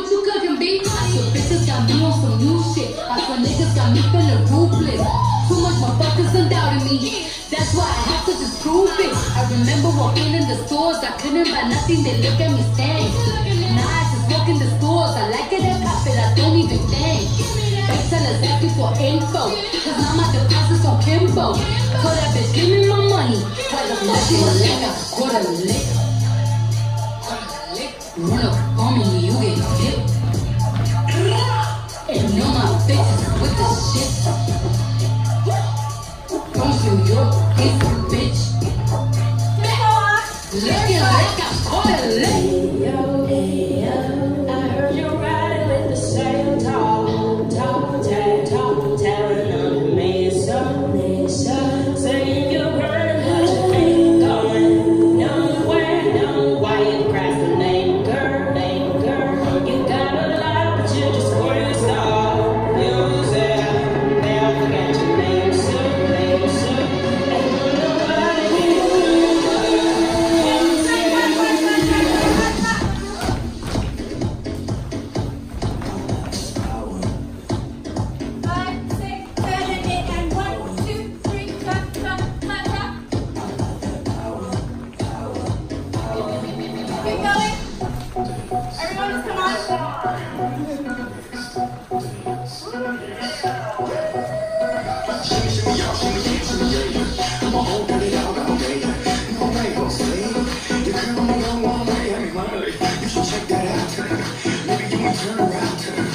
what you cooking, B? I swear bitches got me on some new shit. I swear niggas got me feeling ruthless. Too much motherfuckers done doubted me. That's why I have to disprove it. I remember walking in the stores, I couldn't buy nothing, they look at me stank. Now I just walk in the stores, I like it, I pop it, I don't even think. Bank tellers asking for info, cause now my deposits on Kimbo. Told that bitch, give me my money. While the fuck you a leg, I quarter lick. Run up on me, you get hit. And know my bitches with the shit. Don't you your piece of bitch. Looking like I'm quarter lick. Hey yo, I heard you riding with the same talk, telling them me some, saying you're running, but you ain't going nowhere, no. Why you procrastinating, girl? You got a lot, but you just worry stop. You said they'll forget your name soon. Ain't nobody You should check that out. Maybe you can turn around.